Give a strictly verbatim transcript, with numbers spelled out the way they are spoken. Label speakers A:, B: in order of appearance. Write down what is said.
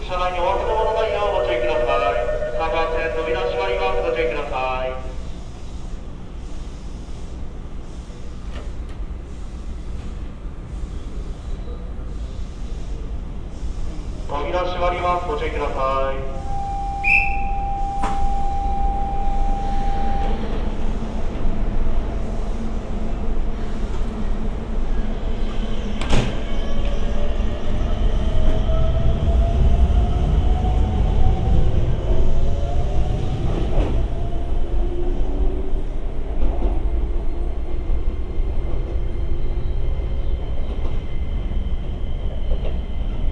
A: 車内にお忘れ物ないようご注意ください。さんばん線扉閉まります。ご注意ください。扉閉まります。ご注意ください。